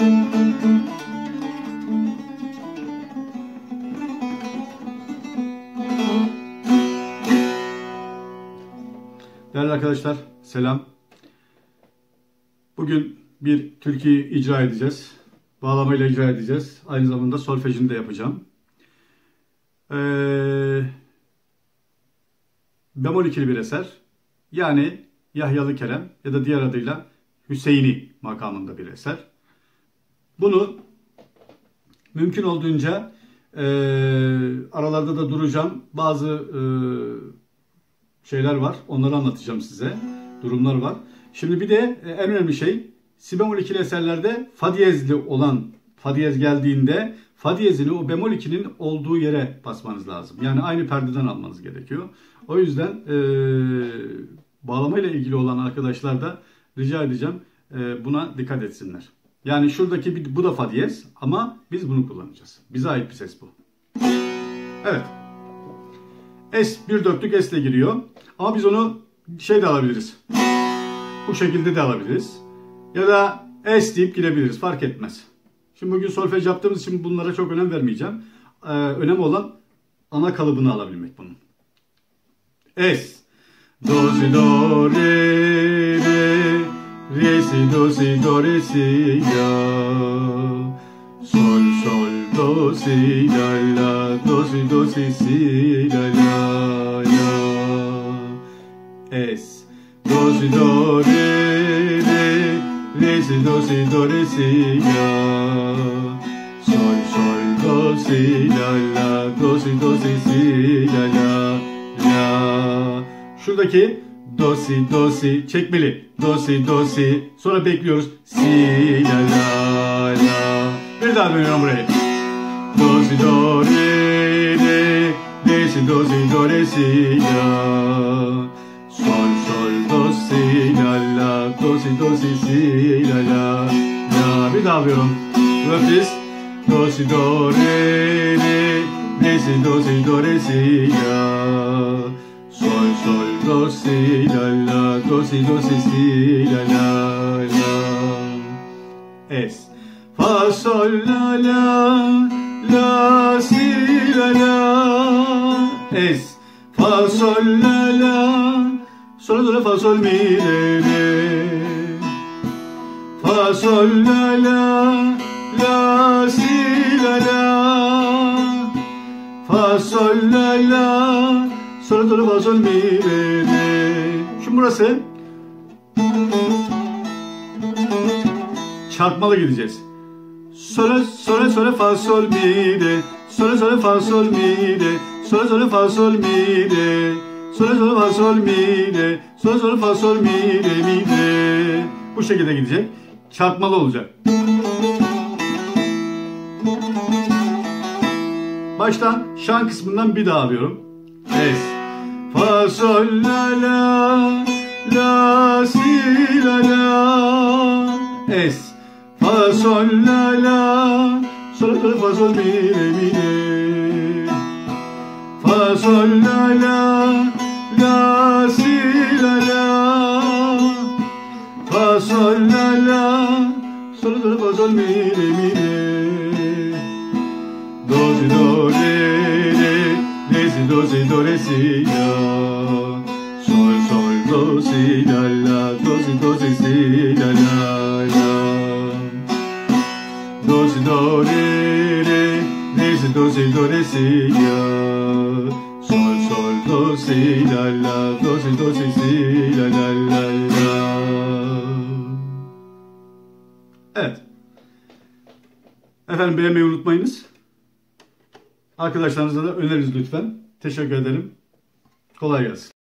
Değerli arkadaşlar, selam. Bugün bir türküyü icra edeceğiz. Bağlamayla icra edeceğiz. Aynı zamanda solfejini de yapacağım. Bemol ikili bir eser. Yani Yahyalı Kerem ya da diğer adıyla Hüseyini makamında bir eser. Bunu mümkün olduğunca aralarda da duracağım. Bazı şeyler var. Onları anlatacağım size. Durumlar var. Şimdi bir de en önemli şey, si bemol ikili eserlerde fa diyezli olan, fa diyez geldiğinde fa diyezini o bemol ikinin olduğu yere basmanız lazım. Yani aynı perdeden almanız gerekiyor. O yüzden bağlamayla ilgili olan arkadaşlar da rica edeceğim buna dikkat etsinler. Yani şuradaki bu da fa diyez ama biz bunu kullanacağız. Bize ait bir ses bu. Evet. Es, bir dörtlük es ile giriyor. Ama biz onu şey de alabiliriz. Bu şekilde de alabiliriz. Ya da es deyip girebiliriz. Fark etmez. Şimdi bugün solfej yaptığımız için bunlara çok önem vermeyeceğim. Önemli olan ana kalıbını alabilmek bunun. Es. Do, si, do, re, re. Re, si, do, re, si, la. Sol, sol, do, si, la, la. Do, si, la, la, la. Es. Do, si, do, re, re. Re, si, do, re, si, la. Sol, sol, do, si, la, la. Do, si, la, la, la. Şuradaki do, si çekmeli. Do, si. Sonra bekliyoruz. Si, la, la, la. Bir daha dönüyorum buraya. Do, si, do, re, re. Re, si, do, re, si, la. Sol, sol, do, si, la, la. Do, si, la, la, la. Bir daha alıyorum. Röpis. Do, si, do, re, re. Re, si, do, re, si, la. Sol, sol, do, si, la, la. Do, si, la, la, la. Es. Fa, sol, la, la. La, si, la, la. Es. Fa, sol, la, la. Sol, do, fa, sol, mi, re, re. Fa, sol, la, la. La, si, la, la. Fa, sol, la, la. Sol, do, fa, sol, mi, re, re. Şimdi burası çarpmalı gideceğiz. Sol, fa, sol, mi, re. Sol, fa, sol, mi, re. Sol, fa, sol, mi, re. Sol, fa, sol, mi, re. Sol, fa, sol, mi, re, mi, re. Bu şekilde gidecek. Çarpmalı olacak. Baştan şan kısmından bir daha alıyorum. Es. Fa, sol, la, la. La, si, la, la. Es. Fa, sol, la, la. Sol, fa, sol, mi, re, mi, re. Fa, sol, la, la. La, si, la, la. Fa, sol, la, la. Sol, fa, sol, mi, re, mi, re. Do, si, do, re, re. Re, si, do, re, si, la. Sol, sol, do, si, la, la. Do, si, la, la, la. Do, si, do, re, re. Re, si, do, re, si, la. Sol, sol, do, si, la, la. Do, si, la, la, la, la. Evet. Efendim beğenmeyi unutmayınız. Arkadaşlarınıza da öneriniz lütfen. Teşekkür ederim. Kolay gelsin.